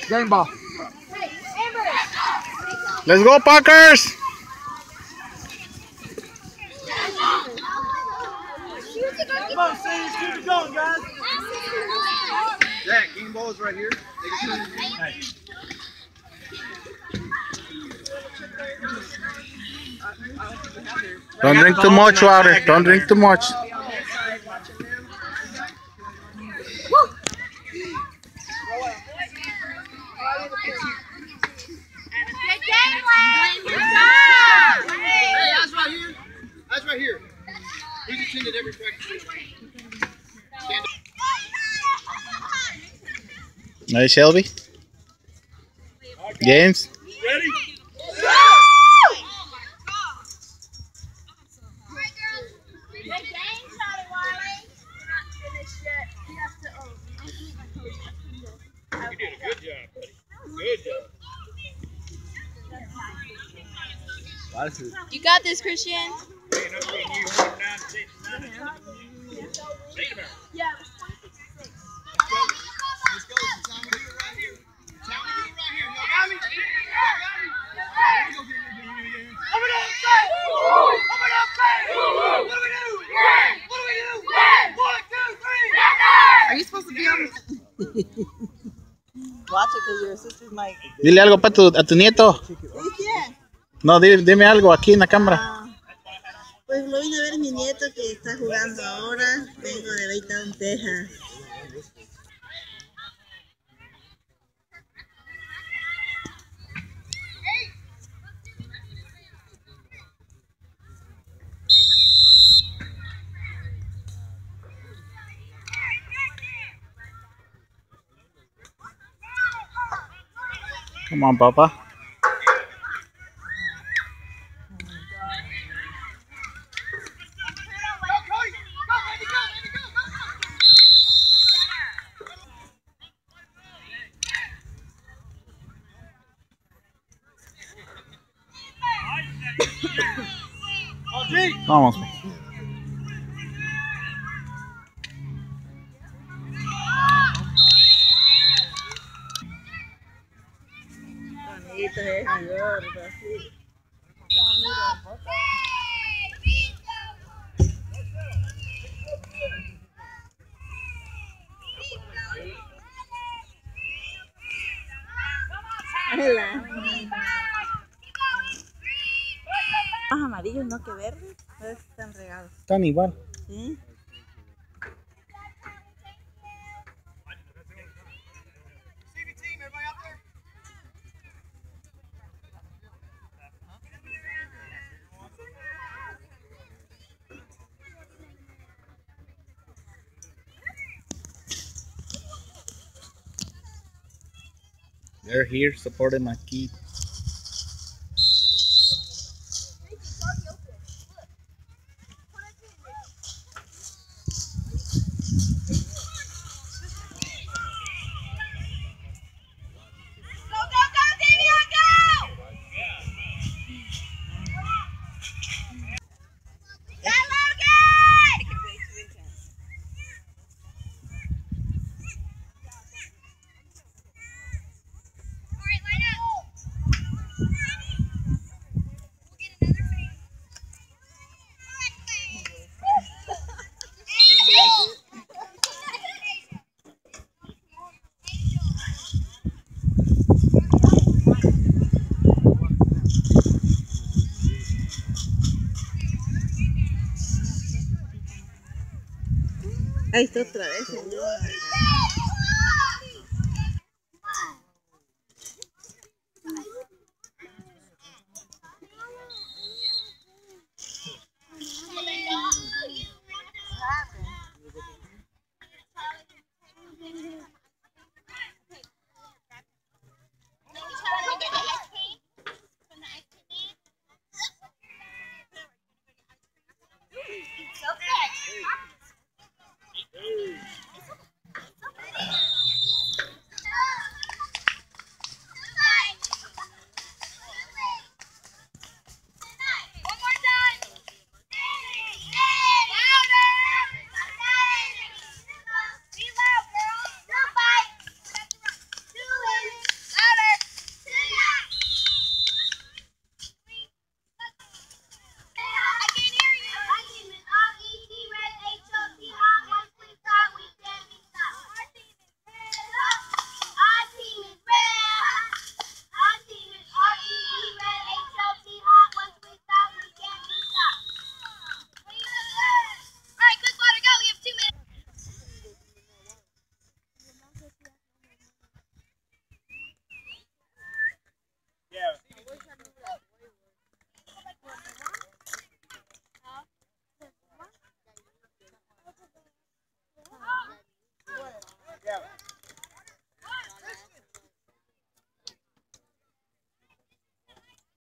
Game ball. Let's go, Packers! Come on, Saints, keep it going, guys. Jack, game ball is right here. Hey. Don't drink too much water. Don't drink too much. Hey, that's right here. That's right here. He's attended every practice. Nice, Shelby. James. Ready? You did a good job, buddy. Good job. You got this, Christian. Man, I'm getting you 109 Yeah. Let's go. Time to do it right here. Time to do it right here. Y'all got me? Over there, say! Over there, say! What do we do? What do we do? 1, 2, 3! Are you supposed to be on? Watch it because your sister's mic. Dile algo a tu nieto. No, dime algo aquí en la cámara. Pues lo vine a ver mi nieto que está jugando ahora. Vengo de Baytown, Texas. Come on, Papa. Vamos. Bonito es mi gordo, así. Hola. Más amarillos, no que verdes. Todos están regados. Están igual. ¿Sí? They're here supporting my kid. Ahí está otra vez, señor.